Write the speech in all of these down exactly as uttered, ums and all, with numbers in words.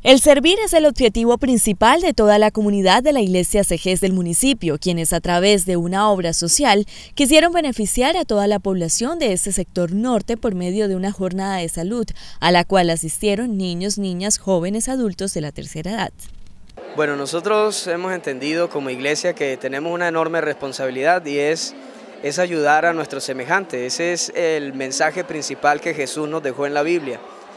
El servir es el objetivo principal de toda la comunidad de la Iglesia C G E S del municipio, quienes a través de una obra social quisieron beneficiar a toda la población de este sector norte por medio de una jornada de salud, a la cual asistieron niños, niñas, jóvenes, adultos de la tercera edad. Bueno, nosotros hemos entendido como iglesia que tenemos una enorme responsabilidad y es, es ayudar a nuestros semejantes. Ese es el mensaje principal que Jesús nos dejó en la Biblia.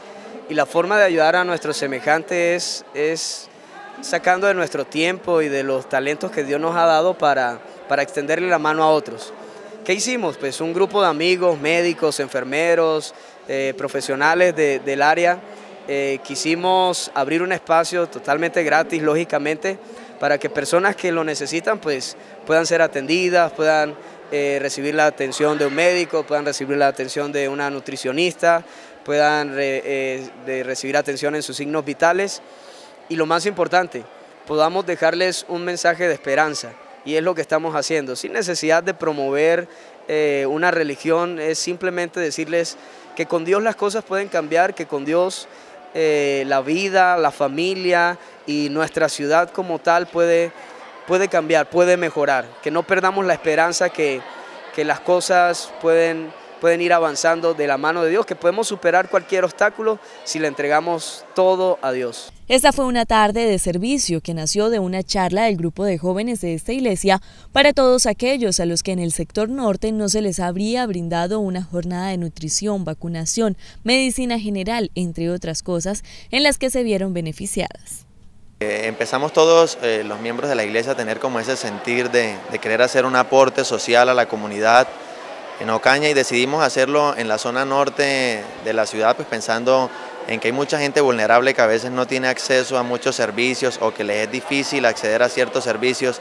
Y la forma de ayudar a nuestros semejantes es, es sacando de nuestro tiempo y de los talentos que Dios nos ha dado para, para extenderle la mano a otros. ¿Qué hicimos? Pues un grupo de amigos, médicos, enfermeros, eh, profesionales de, del área, eh, quisimos abrir un espacio totalmente gratis, lógicamente, para que personas que lo necesitan pues, puedan ser atendidas, puedan eh, recibir la atención de un médico, puedan recibir la atención de una nutricionista, puedan re, eh, de recibir atención en sus signos vitales y lo más importante, podamos dejarles un mensaje de esperanza y es lo que estamos haciendo, sin necesidad de promover eh, una religión, es simplemente decirles que con Dios las cosas pueden cambiar, que con Dios eh, la vida, la familia y nuestra ciudad como tal puede, puede cambiar, puede mejorar, que no perdamos la esperanza que, que las cosas pueden pueden ir avanzando de la mano de Dios, que podemos superar cualquier obstáculo si le entregamos todo a Dios. Esta fue una tarde de servicio que nació de una charla del grupo de jóvenes de esta iglesia para todos aquellos a los que en el sector norte no se les habría brindado una jornada de nutrición, vacunación, medicina general, entre otras cosas, en las que se vieron beneficiadas. Eh, empezamos todos eh, los miembros de la iglesia a tener como ese sentir de, de querer hacer un aporte social a la comunidad en Ocaña y decidimos hacerlo en la zona norte de la ciudad, pues pensando en que hay mucha gente vulnerable que a veces no tiene acceso a muchos servicios o que les es difícil acceder a ciertos servicios,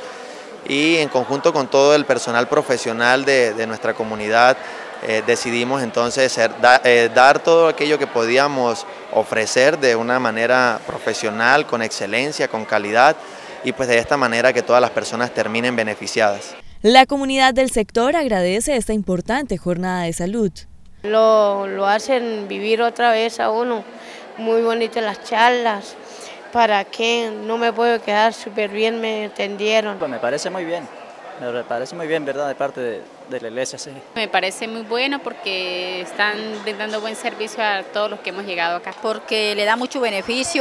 y en conjunto con todo el personal profesional de, de nuestra comunidad eh, decidimos entonces ser, da, eh, dar todo aquello que podíamos ofrecer de una manera profesional, con excelencia, con calidad, y pues de esta manera que todas las personas terminen beneficiadas. La comunidad del sector agradece esta importante jornada de salud. Lo, lo hacen vivir otra vez a uno, muy bonitas las charlas, para que no me puedo quedar súper bien, me entendieron. Pues me parece muy bien, me parece muy bien, ¿verdad?, de parte de, de la iglesia, sí. Me parece muy bueno porque están brindando buen servicio a todos los que hemos llegado acá. Porque le da mucho beneficio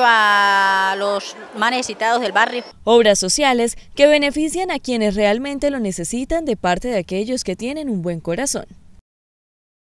a los más necesitados del barrio. Obras sociales que benefician a quienes realmente lo necesitan de parte de aquellos que tienen un buen corazón.